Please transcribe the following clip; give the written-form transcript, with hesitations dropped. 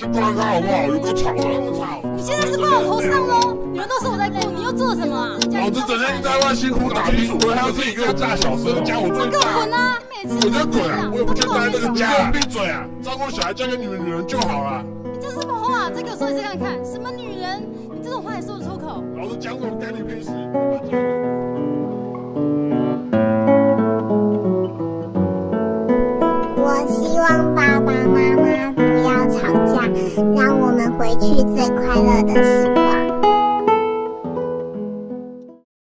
断开好不好？有够吵的，那么吵！ 你现在是怪我头上喽？你们都是我在顾，你又做什么啊？ 老子整天在外辛苦打拼，回来还要自己给我炸小声，讲我最大。 滚啊！每次滚就滚啊！我也不去待那个家。闭嘴啊！照顾小孩交给你们女人就好了。 你讲什么话？再给我说一次看看，什么女人？你这种话也说得出口？ 老子讲什么干你屁事！ 我希望爸爸妈妈不要吵架，让我们回去最快乐的时